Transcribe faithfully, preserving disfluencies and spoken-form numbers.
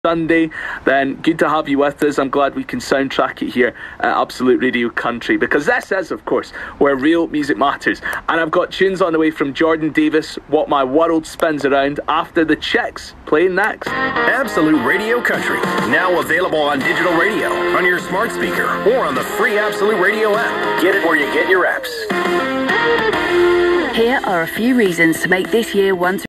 Sunday, then good to have you with us. I'm glad we can soundtrack it here at Absolute Radio Country, because this is, of course, where real music matters. And I've got tunes on the way from Jordan Davis, What My World Spins Around, after the Chicks, playing next. Absolute Radio Country, now available on digital radio, on your smart speaker, or on the free Absolute Radio app. Get it where you get your apps. Here are a few reasons to make this year one to